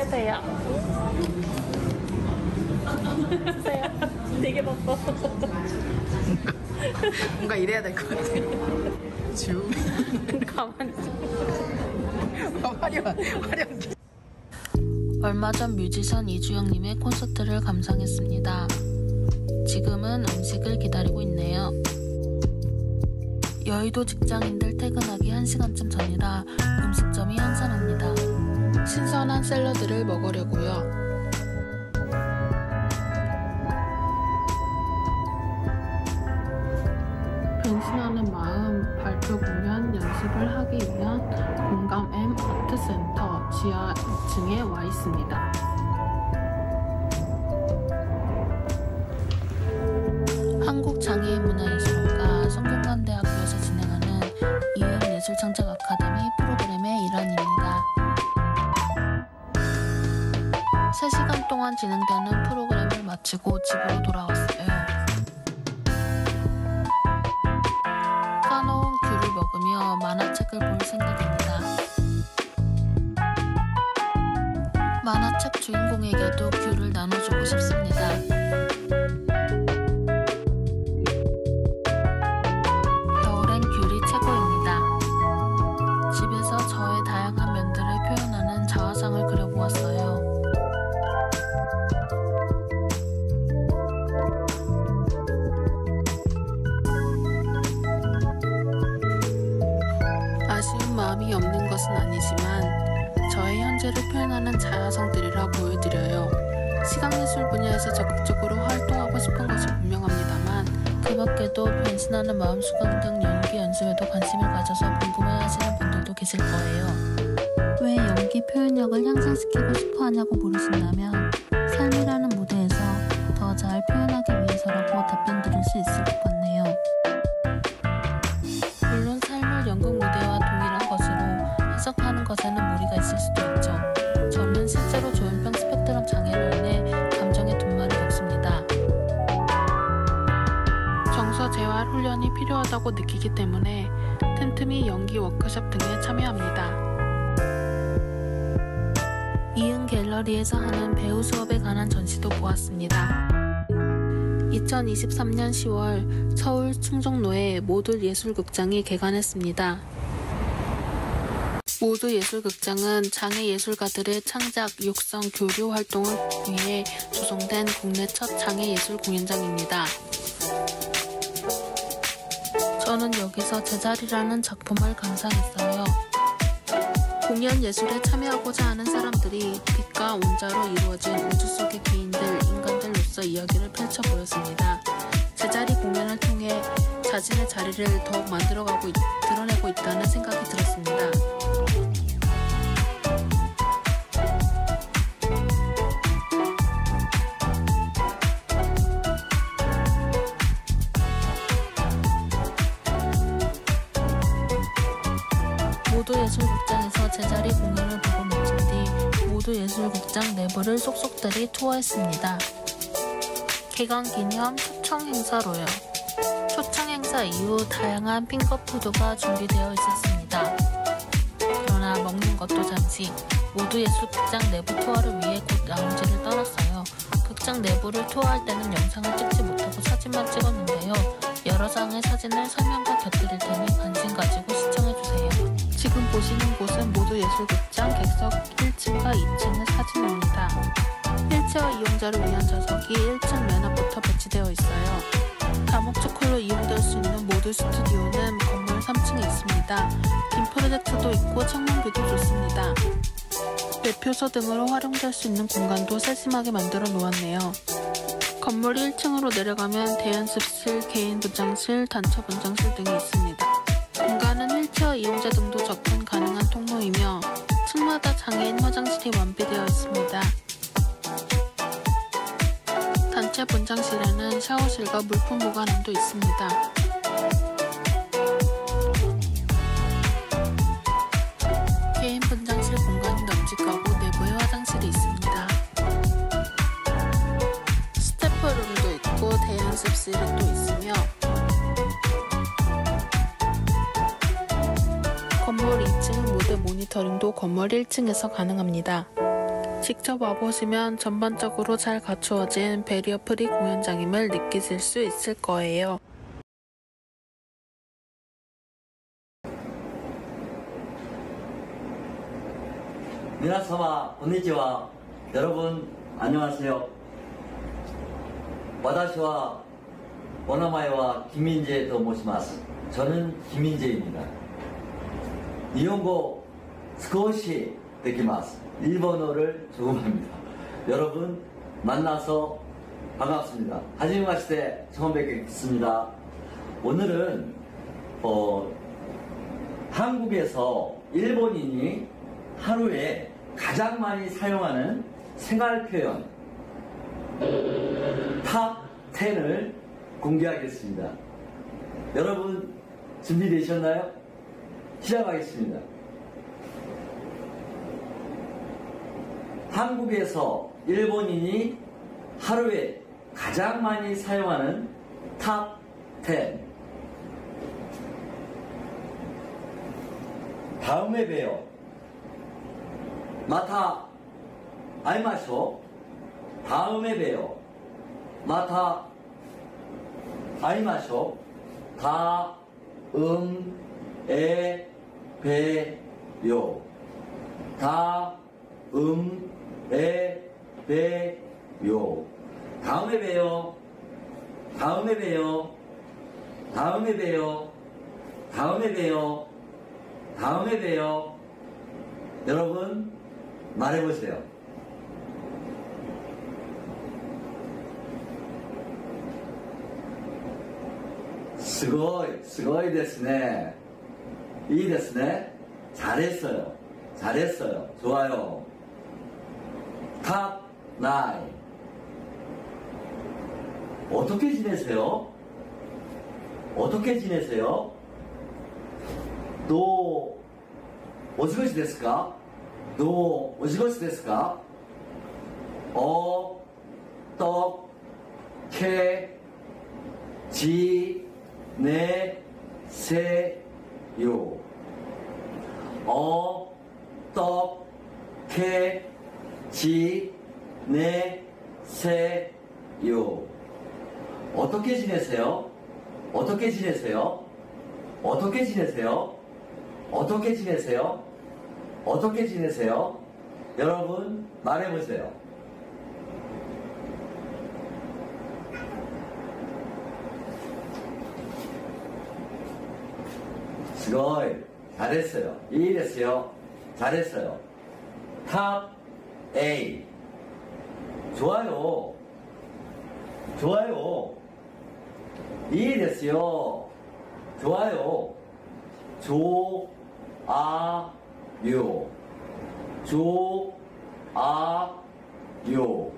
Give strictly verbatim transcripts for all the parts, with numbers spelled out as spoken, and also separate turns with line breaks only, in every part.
하세요. 하세요. 되게 바빠.
뭔가 이래야 될 것 같아. 주.
가만히 있어.
화려한, 화려한.
얼마 전 뮤지션 이주영님의 콘서트를 감상했습니다. 지금은 음식을 기다리고 있네요. 여의도 직장인들 퇴근하기 한 시간쯤 전이라 음식점이 한산합니다. 신선한 샐러드를 먹으려고요. 변신하는 마음 발표 공연 연습을 하기 위한 공감 M 아트센터 지하 이 층에 와 있습니다. 한국장애인문화예술원과 성균관대학교에서 진행하는 이은 예술창작 아카데미 프로그램의 일환입니다. 세 시간 동안 진행되는 프로그램을 마치고 집으로 돌아왔어요. 까놓은 귤을 먹으며 만화책을 볼 생각입니다. 만화책 주인공에게도 귤을 나눠주고 싶습니다. 겨울엔 귤이 최고입니다. 집에서 저의 다양한 면들을 표현하는 자화상을 그려보았어요. 아쉬운 마음이 없는 것은 아니지만 저의 현재를 표현하는 자화상들이라 보여드려요. 시각예술 분야에서 적극적으로 활동하고 싶은 것이 분명합니다만 그 밖에도 변신하는 마음 수강 등 연기 연습에도 관심을 가져서 궁금해하시는 분들도 계실 거예요. 왜 연기 표현력을 향상시키고 싶어 하냐고 물으신다면 삶이라는 무대에서 더 잘 표현하기 위해서라고 답변 드릴 수 있을 것 같네요. 물론 삶을 연극 무대와 동일한 것으로 해석하는 것에는 무리가 있을 수도 있죠. 저는 실제로 조현병 스펙트럼 장애로 인해 감정의 둔말을 겪습니다. 정서 재활 훈련이 필요하다고 느끼기 때문에 틈틈이 연기 워크숍 등에 참여합니다. 이은 갤러리에서 하는 배우 수업에 관한 전시도 보았습니다. 이천이십삼 년 시월 서울 충정로에 모듈 예술극장이 개관했습니다. 모듈 예술극장은 장애 예술가들의 창작, 육성, 교류 활동을 위해 조성된 국내 첫 장애 예술 공연장입니다. 저는 여기서 제자리라는 작품을 감상했어요. 공연 예술에 참여하고자 하는 사람들이 빛과 온자로 이루어진 우주 속의 개인들, 인간들로서 이야기를 펼쳐 보였습니다. 제자리 공연을 통해 자신의 자리를 더욱 만들어가고 있, 드러내고 있다는 생각이 들었습니다. 모듈예술극장에서 제자리 공연을 보고 며칠 뒤 모듈예술극장 내부를 속속들이 투어했습니다. 개관 기념 초청 행사로요. 초청 행사 이후 다양한 핑거푸드가 준비되어 있었습니다. 그러나 먹는 것도 잠시 모듈예술극장 내부 투어를 위해 곧 라운지를 떠났어요. 극장 내부를 투어할 때는 영상을 찍지 못하고 사진만 찍었는데요. 여러 장의 사진을 설명과 곁들일 테니 관심 가지고 시청해주세요. 지금 보시는 곳은 모듈예술극장 객석 일 층과 이 층의 사진입니다. 휠체어 이용자를 위한 좌석이 일 층 맨 앞부터 배치되어 있어요. 다목적 홀로 이용될 수 있는 모듈 스튜디오는 건물 삼 층에 있습니다. 빔 프로젝터도 있고 창문뷰도 좋습니다. 매표소 등으로 활용될 수 있는 공간도 세심하게 만들어 놓았네요. 건물 일 층으로 내려가면 대연습실, 개인 분장실, 단체 분장실 등이 있습니다. 공간은 휠체어 이용자 등도 접근 가능한 통로이며 층마다 장애인 화장실이 완비되어 있습니다. 단체 분장실에는 샤워실과 물품 보관함도 있습니다. 개인 분장실 공간이 널찍하고 내부에 화장실이 있습니다. 스태프룸도 있고 대연습실이 또 있으며 건물 이 층 무대 모니터링도 건물 일 층에서 가능합니다. 직접 와보시면 전반적으로 잘 갖추어진 베리어 프리 공연장임을 느끼실 수 있을 거예요.
미나사마 konnichiwa. 여러분 안녕하세요. 와다시와 오나마이와 김민재と申します. 저는 김민재입니다. 일본어少しできます. 일본어를 조금 합니다. 여러분 만나서 반갑습니다. 하지메마시테 처음 뵙겠습니다. 오늘은 어, 한국에서 일본인이 하루에 가장 많이 사용하는 생활 표현 탑 텐을 공개하겠습니다. 여러분 준비되셨나요? 시작하겠습니다. 한국에서 일본인이 하루에 가장 많이 사용하는 탑 텐. 다음에 봬요. 마타 아이마쇼. 다음에 봬요. 마타 아이마쇼. 다음에 봬요. 다음에 봬요. 다음에 봬요. 다음에 봬요. 다음에 봬요. 다음에 봬요. 다음에 봬요. 여러분 말해보세요. 스고이, 스고이 데스네. 이 데스네. 잘했어요. 잘했어요. 좋아요. 탑 나인. 어떻게 지내세요? 어떻게 지내세요? 너 오시고시 데스까? 너 오시고시 데스까? 어, 떡, 캐, 지, 네, 세, 요. 어, 떡, 캐, 지, 네, 세, 요. 어떻게 지내세요? 어떻게 지내세요? 어떻게 지내세요? 어떻게 지내세요? 어떻게 지내세요? 여러분 말해보세요. 스고이. 잘했어요. 이 됐어요. 잘했어요. 탑 A. 좋아요. 좋아요. 이 됐어요. 좋아요. 조, 아, 요. 조, 아, 요.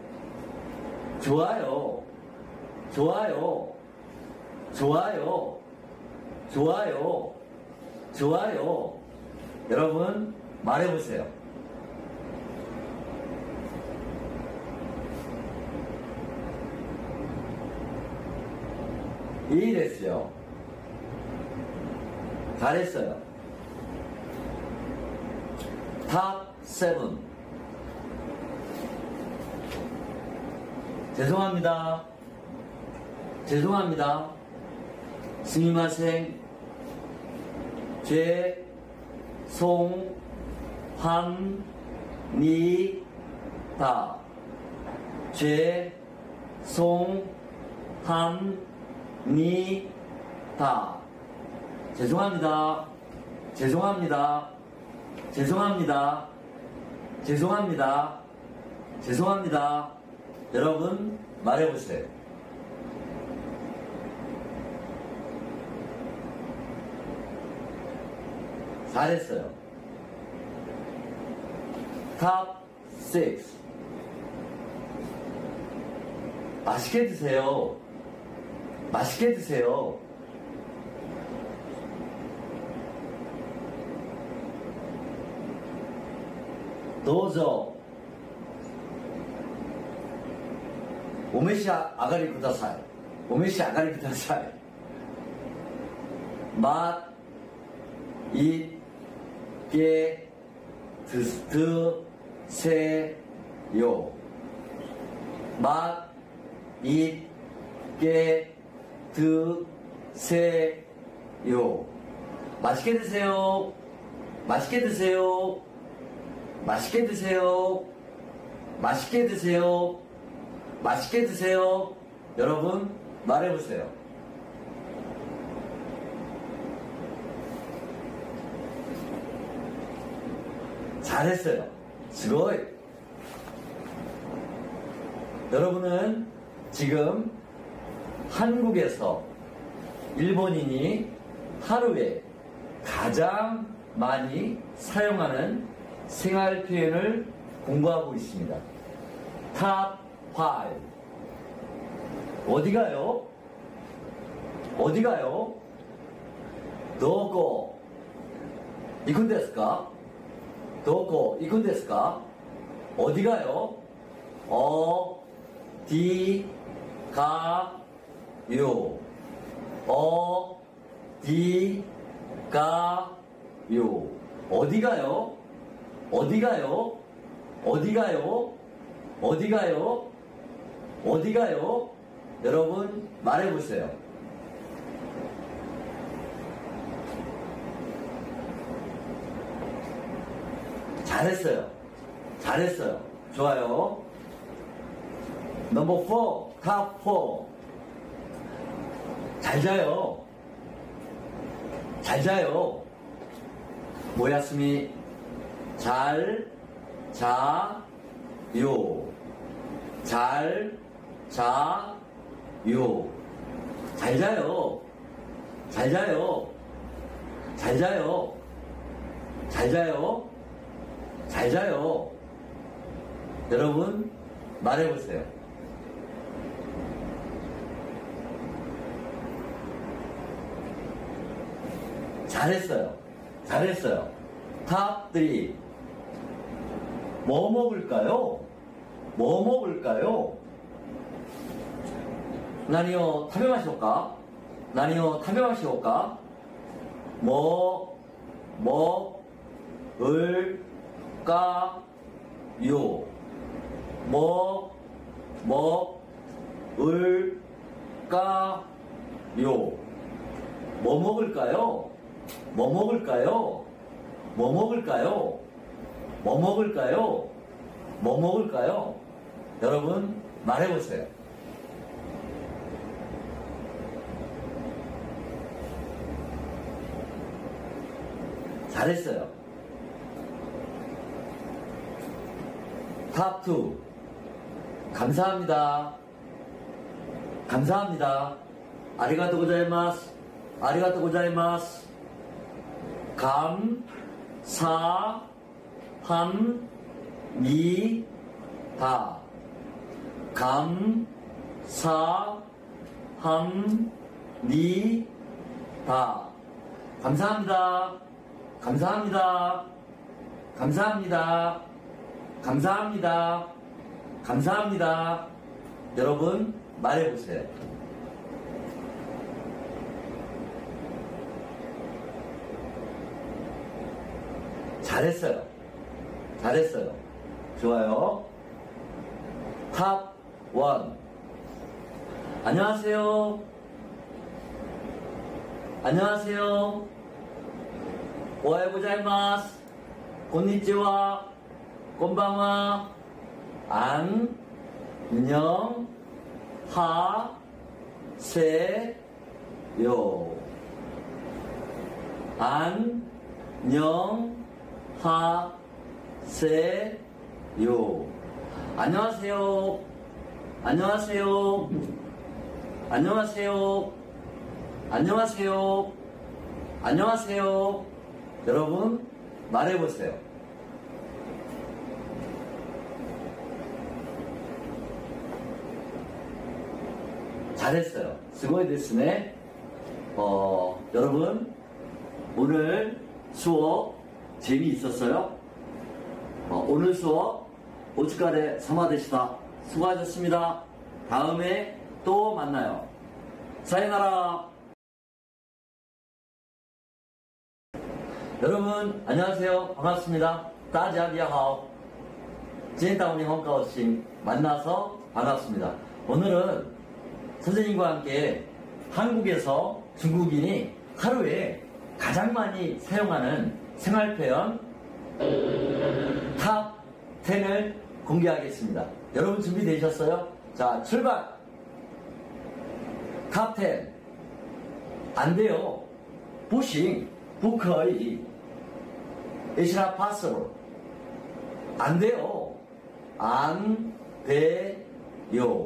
좋아요. 좋아요. 좋아요. 좋아요. 좋아요. 여러분 말해보세요. 이 됐어요. 잘했어요. 탑 세븐. 죄송합니다. 죄송합니다. 스미마생. 죄, 송, 한, 니, 다. 죄, 송, 한, 니, 다. 죄송합니다. 죄송합니다. 죄송합니다. 죄송합니다. 죄송합니다. 여러분 말해보세요. 잘했어요. 탑 육. 맛있게 드세요. 맛있게 드세요. 도저. 오메시 아가리 쿠다사이. 오메시 아가리 쿠다사이. 맛, 이, 게, 드, 드, 세, 맛 있게 드세요. 맛있게 드세요. 맛있게 드세요. 맛있게 드세요. 맛있게 드세요. 맛있게 드세요. 여러분 말해보세요. 잘했어요. 스고이. 여러분은 지금 한국에서 일본인이 하루에 가장 많이 사용하는 생활 표현을 공부하고 있습니다. 탑 파이브. 어디 가요? 어디 가요? 도코 이군 데스까? 도코 이군 데스까? 어디 가요? 어디 가요? 어디 가요? 어디 가요? 어디 가요? 어디 가요? 어디 가요? 어디 가요? 여러분 말해보세요. 잘했어요. 잘했어요. 좋아요. 넘버 포, 탑 포. 잘 자요. 잘 자요. 모야스미. 잘 자요. 잘 자요. 잘 자요. 잘 자요. 잘 자요. 잘 자요. 잘 자요. 여러분 말해보세요. 잘했어요. 잘했어요. 탑 쓰리. 뭐 먹을까요? 뭐 먹을까요? 나니요 타베마시오까? 나니요 타베마시오까? 뭐 먹을까요? 뭐 먹을까요? 뭐 먹을까요? 뭐 먹을까요? 뭐 먹을까요? 뭐 먹을까요? 뭐 먹을까요? 여러분 말해보세요. 잘했어요. 탑 투. 감사합니다. 감사합니다. 아리가또 고자이마스. 아리가또 고자이마스. 감사합니다. 감사합니다. 감사합니다. 감사합니다. 감사합니다. 감사합니다. 감사합니다. 여러분 말해보세요. 잘했어요. 잘했어요. 좋아요. 탑 원. 안녕하세요. 안녕하세요. 오하요 고자이마스. 곤니치와. 곤방와. 안녕 하세요. 안녕 하세요. 안녕하세요. 안녕하세요. 안녕하세요. 안녕하세요. 안녕하세요. 여러분 말해보세요. 잘했어요. 스고이 데스네. 어, 여러분 오늘 수업 재미있었어요? 어, 오늘 수업 오츠카레 사마데시다. 수고하셨습니다. 다음에 또 만나요. 사요나라. 여러분 안녕하세요. 반갑습니다. 따지아비아하오. 진행다운이 헝가오싱 만나서 반갑습니다. 오늘은 선생님과 함께 한국에서 중국인이 하루에 가장 많이 사용하는 생활표현 탑 텐을 공개하겠습니다. 여러분 준비되셨어요? 자, 출발! 탑 텐. 안 돼요. 不行,不可以. It's not possible. 안 돼요. 안 돼요.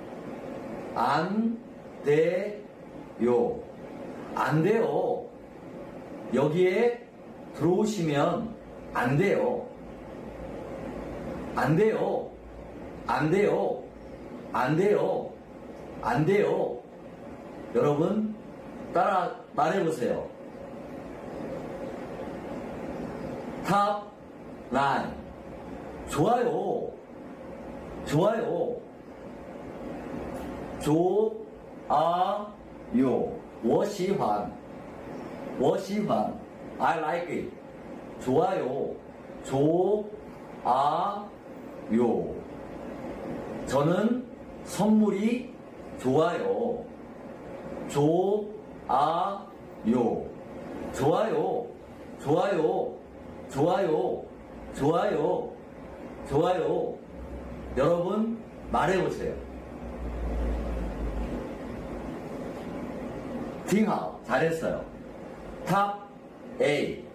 안 돼요. 안 돼요. 여기에 들어오시면 안 돼요. 안 돼요. 안 돼요. 안 돼요. 안 돼요. 여러분 따라 말해보세요. 탑 나인. 좋아요. 좋아요. 좋아요. 我喜欢. 我喜欢. I like it. 좋아요. 좋아요. 저는 선물이 좋아요. 좋아요. 좋아요. 좋아요. 좋아요. 좋아요. 좋아요. 여러분 말해보세요. 挺好. 잘했어요. 탑 A.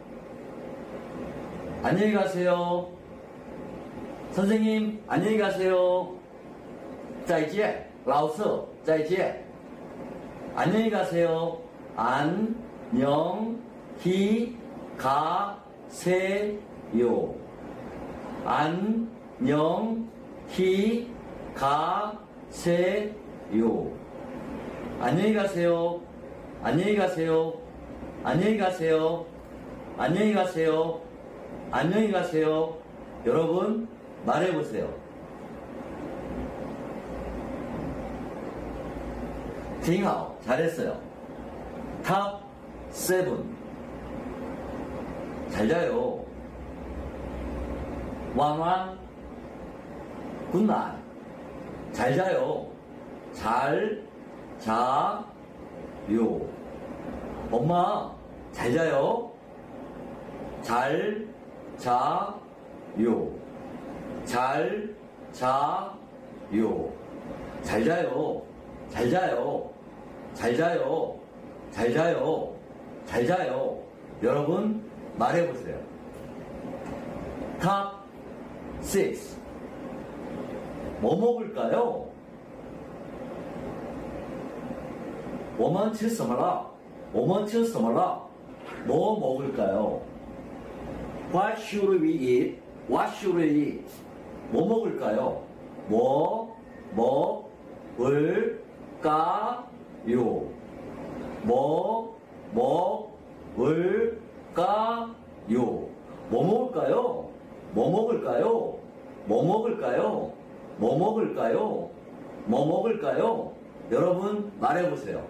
안녕히 가세요. 선생님 안녕히 가세요. 再见. 老师再见. 안녕히 가세요. 안녕히 가세요. 안녕히 가세요. 안녕히 가세요. 안녕히 가세요. 안녕히 가세요. 안녕히 가세요. 안녕히 가세요. 여러분 말해보세요. 挺好. 잘했어요. 탑 세븐. 잘 자요. 왕왕. 굿나잇. 잘 자요. 잘 자요. 엄마 잘 자요. 잘 자요. 잘 자요. 잘 자요. 잘 자요. 잘 자요. 잘 자요. 잘 자요. 여러분 말해보세요. 탑 식스. 뭐 먹을까요? 我们吃什么了? 我们吃什么了? 뭐 먹을까요? What should we eat? What should we eat? 뭐 먹을까요? 뭐 먹을까요? 뭐 먹을까요? 뭐 먹을까요? 뭐 먹을까요? 뭐 먹을까요? 뭐 먹을까요? 뭐 먹을까요? 여러분 말해보세요.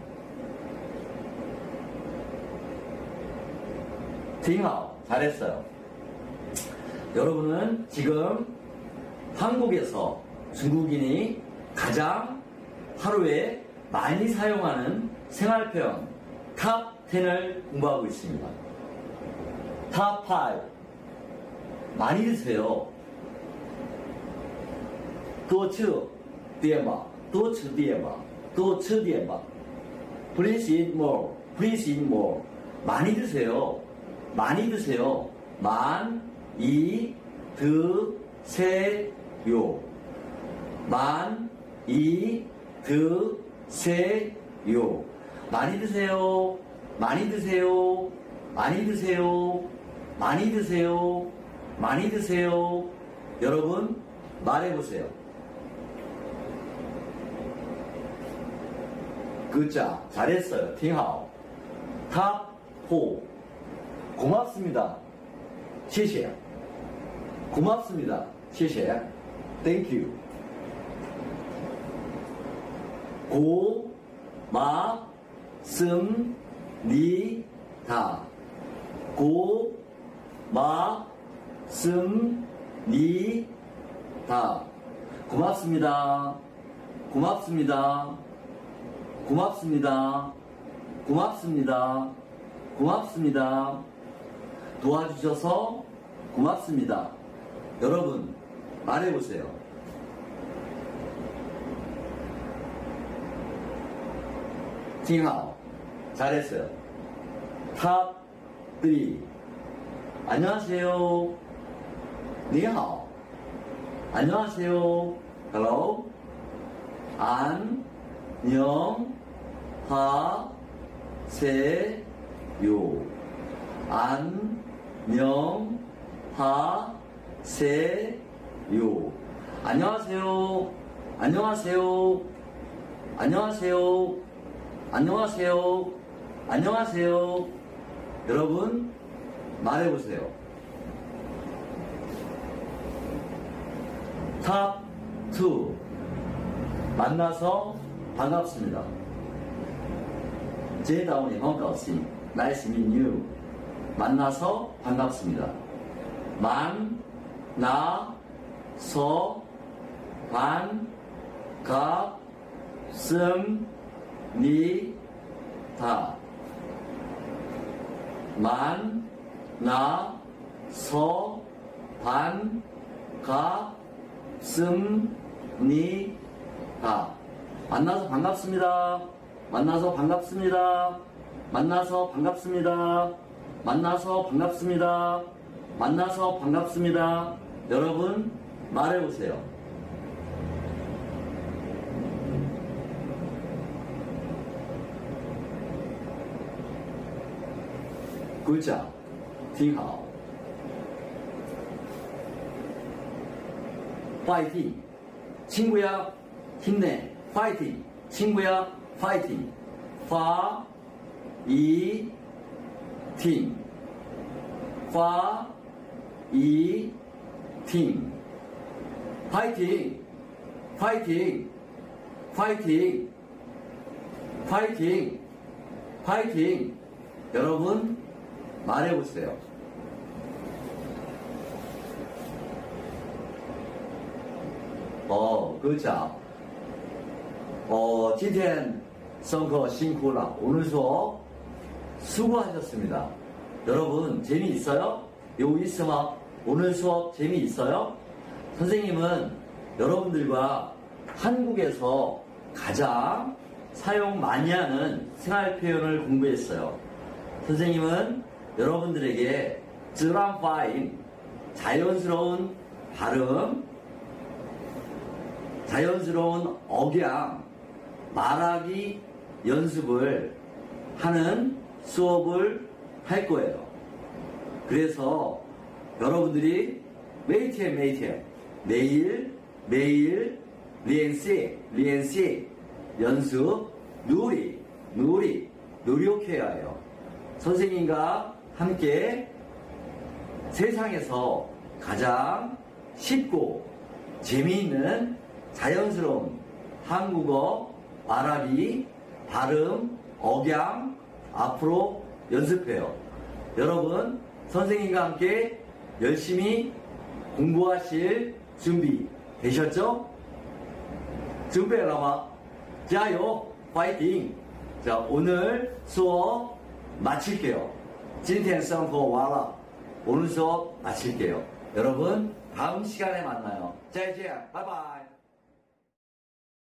挺好. 잘했어요. 여러분은 지금 한국에서 중국인이 가장 하루에 많이 사용하는 생활표현 탑 텐을 공부하고 있습니다. 탑 파이브. 많이 드세요. 多吃点吧. 多吃点吧. 多吃点吧. Please eat more. Please eat more. 많이 드세요. 많이 드세요. 많이 드세요. 많이 드세요. 많이 드세요. 많이 드세요. 많이 드세요. 많이 드세요. 많이 드세요. 여러분 말해보세요. 그자 잘했어요. 挺好. 탑 사. 고맙습니다. 谢谢. 고맙습니다. 谢谢. Thank you. 고맙습니다. 고맙습니다. 다 고맙습니다. 고맙습니다. 고맙습니다. 고맙습니다. 고맙습니다. 도와주셔서 고맙습니다. 여러분 말해보세요. 팅하오. 잘했어요. 탑 쓰리. 안녕하세요. 니하오. 안녕하세요. Hello. 안녕 하세요. 안녕 하세요. 안녕하세요. 안녕하세요. 안녕하세요. 안녕하세요. 안녕하세요. 여러분 말해보세요. 탑 투. 만나서 반갑습니다. 제다운이 반갑습니다. Nice to meet you. 만나서 반갑습니다. 만나서 반갑습니다. 만나서 반갑습니다. 만나서 반갑습니다. 만나서 반갑습니다. 만나서 반갑습니다. 만나서 반갑습니다. 만나서 반갑습니다. 여러분 말해보세요. 굿잡. 挺好. 파이팅. 친구야 힘내. 파이팅. 친구야 파이팅. 파 이 팀. 파 이 팀. 파이팅. 파이팅. 파이팅. 파이팅. 파이팅. 여러분 말해보세요. 어, 그렇죠. 어, 今天上课辛苦了. 오늘 수업 수고하셨습니다. 여러분 재미있어요? 요 있으마 오늘 수업 재미있어요? 선생님은 여러분들과 한국에서 가장 사용 많이 하는 생활 표현을 공부했어요. 선생님은 여러분들에게 쯔란파인 자연스러운 발음, 자연스러운 억양, 말하기 연습을 하는 수업을 할 거예요. 그래서 여러분들이 매일 매일 매일 매일 리엔시 리엔시 연습 누리 누리 노력해야 해요. 선생님과 함께 세상에서 가장 쉽고 재미있는 자연스러운 한국어 말하기, 발음, 억양 앞으로 연습해요. 여러분 선생님과 함께 열심히 공부하실 준비 되셨죠? 준비해라마. 자요, 파이팅. 자, 오늘 수업 마칠게요. 今天上课完了. 오늘 수업 마칠게요. 여러분 다음 시간에 만나요. 再见, 바이바이.